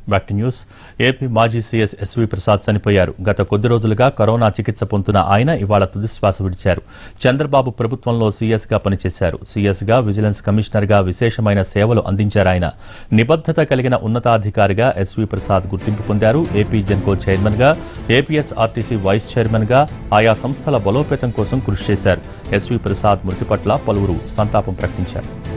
Bhakti news AP మాజీ CS SV Prasad చనిపోయారు. గత కొద్ది రోజులుగా కరోనా చికిత్స పొందుతున్న ఆయన ఇవాళ తుదిశ్వాస విడిచారు. చంద్రబాబు ప్రభుత్వంలో సీఎస్ గా పనిచేశారు. సీఎస్ గా విజిలెన్స్ కమిషనర్ గా విశేషమైన సేవలు అందించారు. ఆయన నిబద్ధత కలిగిన ఉన్నతాధికారిగా ఎస్వి ప్రసాద్ గుర్తింపు పొందారు. ఏపీ జెన్కో చైర్మన్ గా, ఏపీఎస్ఆర్టీసీ వైస్ చైర్మన్ గా ఆయా సంస్థల బలోపేతం కోసం కృషి చేశారు. ఎస్వి ప్రసాద్ మృతి పట్ల పలువురు సంతాపం ప్రకటించారు.